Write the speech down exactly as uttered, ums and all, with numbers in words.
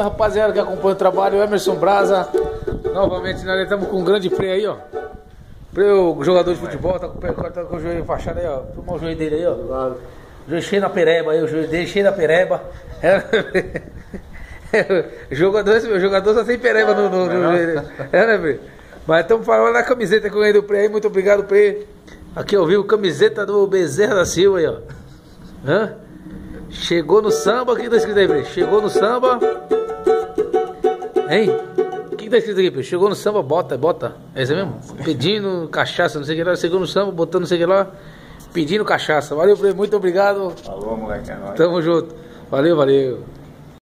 Rapaziada que acompanha o trabalho, o Emerson Braza. Novamente nós estamos com um grande freio aí, ó. Freio, o jogador de futebol, tá com, tá com o joelho enfaixado aí, ó. Tomar o joelho dele aí, ó. O joelho cheio na pereba aí, o joelho dele cheio na pereba. É, o jogador, o jogador só tem pereba no, no, no joelho. É, né, Pre? Mas estamos falando da camiseta com ele do Pre aí. Muito obrigado, Pre. Aqui, ó, viu? Camiseta do Bezerra da Silva aí, ó. Hã? Chegou no samba, o que tá escrito aí, Pre? Chegou no samba. Hein? O que tá escrito aqui, Pre? Chegou no samba, bota, bota. É isso mesmo? Pedindo cachaça, não sei o que lá. Chegou no samba, botando não sei o que lá. Pedindo cachaça. Valeu, Pre. Muito obrigado. Falou, moleque. É nóis. Tamo junto. Valeu, valeu.